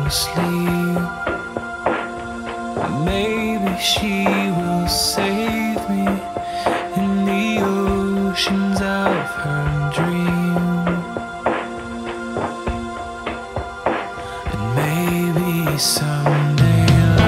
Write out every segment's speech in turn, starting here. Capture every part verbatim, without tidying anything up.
sleep. Maybe she will save me in the oceans of her dream. And maybe someday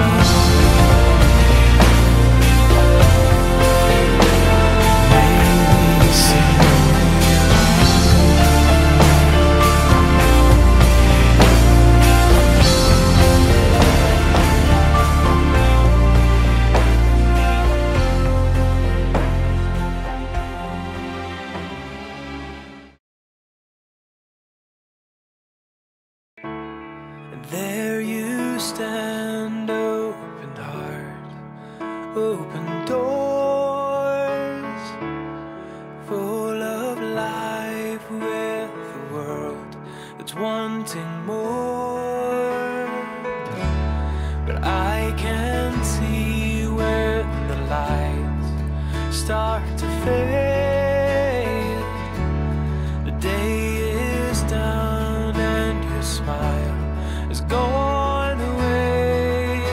there you stand, open heart, open doors, full of life with a world that's wanting more. But I can see when the lights start to fade, the day is down and your smile is gone away.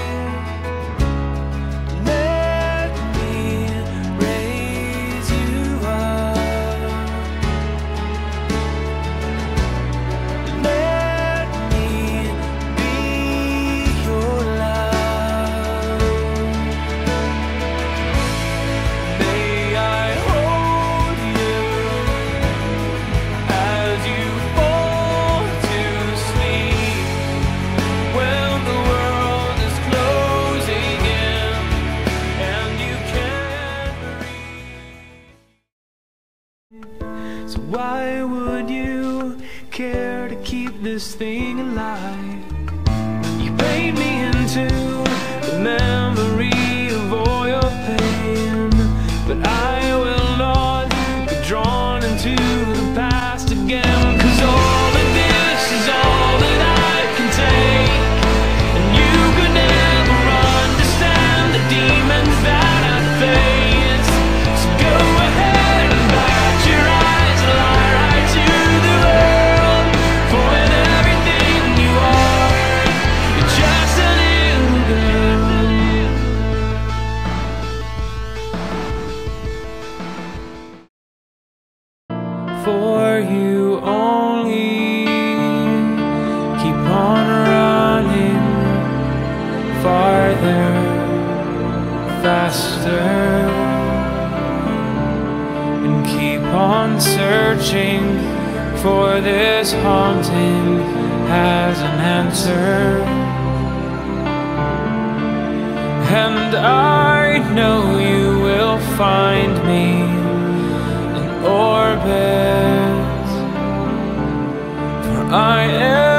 Let me raise you up. Let me be your love. May I hold you as you fall to sleep, when the world is closing in and you can't breathe. So why would you care to keep this thing alive? You paint me into the memory of all your pain, but I will not be drawn into the past again, 'cause all of this is all that I can take, and you could never understand the demons that I face. So go ahead and bat your eyes and lie right to the world, for in everything you are, you're just a little girl. For you only, keep on running farther, faster, and keep on searching, for this haunting has an answer. And I know you will find me in orbit, for I am